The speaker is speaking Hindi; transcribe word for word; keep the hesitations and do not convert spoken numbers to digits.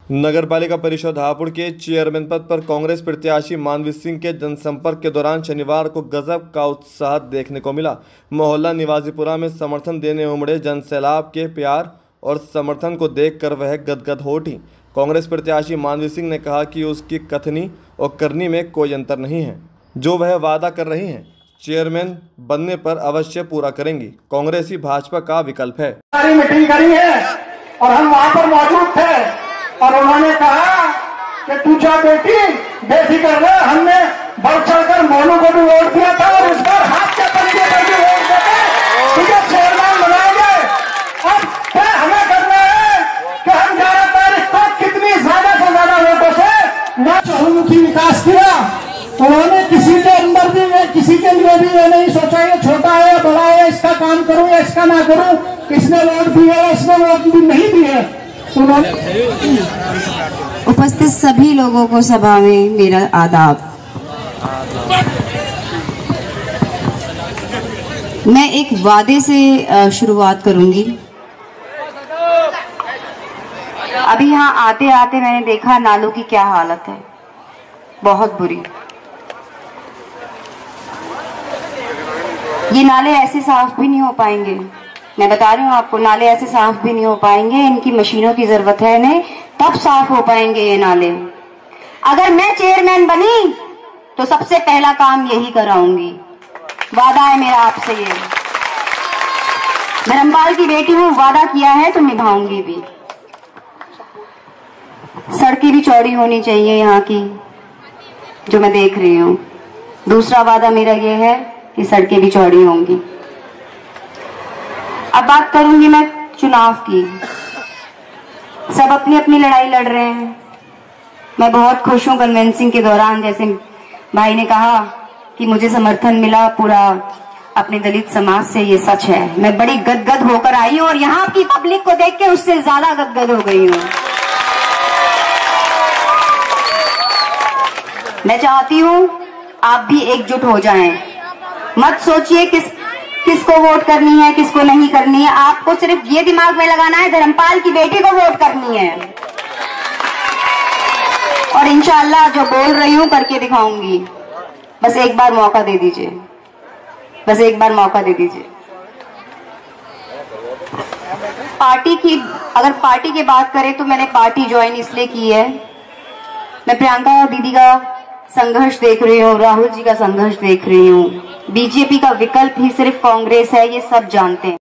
नगर पालिका परिषद हापुड़ के चेयरमैन पद पर कांग्रेस प्रत्याशी मानवी सिंह के जनसंपर्क के दौरान शनिवार को गजब का उत्साह देखने को मिला। मोहल्ला निवाजीपुरा में समर्थन देने उमड़े जनसैलाब के प्यार और समर्थन को देखकर वह गदगद हो उठी। कांग्रेस प्रत्याशी मानवी सिंह ने कहा कि उसकी कथनी और करनी में कोई अंतर नहीं है। जो वह वादा कर रही हैं चेयरमैन बनने पर अवश्य पूरा करेंगी। कांग्रेस ही भाजपा का विकल्प है। मीटिंग करी है और हम वहां पर मौजूद थे और उन्होंने कहा कि तू जा बेटी बेफिक्र रह, हमने बढ़ चढ़कर मोनू को भी वोट दिया था और इस बार हाथ के पंजे पर भी वोट देते तुझे चेयरमैन बनाएंगे। अब क्या हमें करना है कि हम ग्यारह तारीख तक कितनी ज्यादा से ज्यादा वोटों से न चहुमुखी विकास किया। उन्होंने किसी के अंदर भी किसी के लिए भी ये नहीं सोचा ये छोटा है या बड़ा है, इसका काम करूं या इसका ना करूं, किसने वोट दिया है इसने वोट भी नहीं दिए। उपस्थित सभी लोगों को सभा में मेरा आदाब। मैं एक वादे से शुरुआत करूंगी। अभी यहाँ आते आते मैंने देखा नालों की क्या हालत है, बहुत बुरी। ये नाले ऐसे साफ भी नहीं हो पाएंगे, मैं बता रही हूँ आपको, नाले ऐसे साफ भी नहीं हो पाएंगे। इनकी मशीनों की जरूरत है इन्हें, तब साफ हो पाएंगे ये नाले। अगर मैं चेयरमैन बनी तो सबसे पहला काम यही कराऊंगी, वादा है मेरा आपसे। ये धर्मपाल की बेटी हूँ, वादा किया है तो निभाऊंगी भी। सड़कें भी चौड़ी होनी चाहिए यहाँ की, जो मैं देख रही हूँ। दूसरा वादा मेरा ये है कि सड़कें भी चौड़ी होंगी। अब बात करूंगी मैं चुनाव की। सब अपनी अपनी लड़ाई लड़ रहे हैं। मैं बहुत खुश हूं कन्वेंसिंग के दौरान, जैसे भाई ने कहा कि मुझे समर्थन मिला पूरा अपने दलित समाज से, ये सच है। मैं बड़ी गदगद होकर आई हूं और यहाँ की पब्लिक को देख के उससे ज्यादा गदगद हो गई हूं। मैं चाहती हूं आप भी एकजुट हो जाएं। मत सोचिए किस किसको वोट करनी है किसको नहीं करनी है। आपको सिर्फ ये दिमाग में लगाना है धर्मपाल की बेटी को वोट करनी है, और इंशाल्लाह जो बोल रही हूं करके दिखाऊंगी। बस एक बार मौका दे दीजिए, बस एक बार मौका दे दीजिए। पार्टी की अगर पार्टी की बात करें तो मैंने पार्टी ज्वाइन इसलिए की है, मैं प्रियंका दीदी का संघर्ष देख रही हूँ, राहुल जी का संघर्ष देख रही हूँ। बीजेपी का विकल्प ही सिर्फ कांग्रेस है, ये सब जानते हैं।